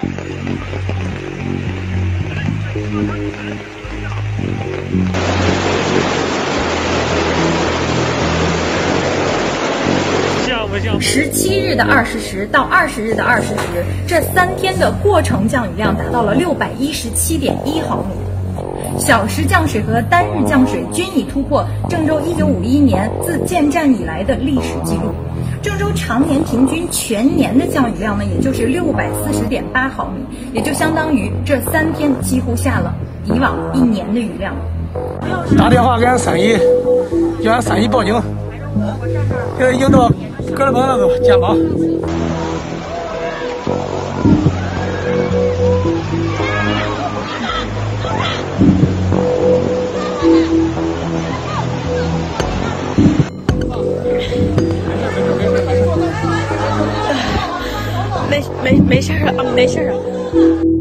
17日的20时到20日的20时，这3天的过程降雨量达到了617.1毫米。小时降水和单日降水均已突破郑州1951年自建站以来的历史记录。郑州常年平均全年的降雨量呢，也就是640.8毫米，也就相当于这3天几乎下了以往1年的雨量。 打电话给俺3姨，叫俺3姨报警，现在已经到哥尔本那个监保。 没事啊，没事啊。